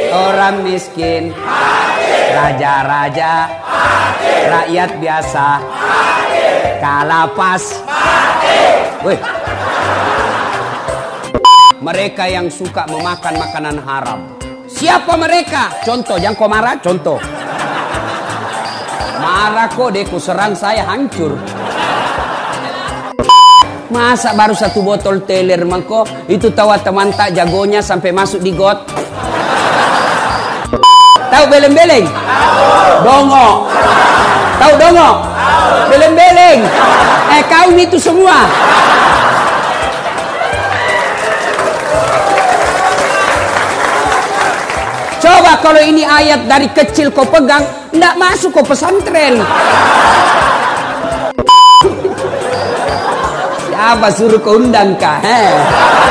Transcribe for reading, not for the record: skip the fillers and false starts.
orang miskin, raja-raja, rakyat biasa, kalapas. Wih. Mereka yang suka memakan makanan haram. Siapa mereka? Contoh, jangan kau marah, contoh. Marah kok deh, ku serang saya hancur. Masa baru satu botol teler mangko, itu tahu teman tak jagonya sampai masuk di got. Tahu beleng-beleng? Dongo. Tahu dongo? Beleng-beleng. Kaum itu semua. Coba kalau ini ayat dari kecil kau pegang, ndak masuk kau pesantren. Siapa suruh kau undang kah?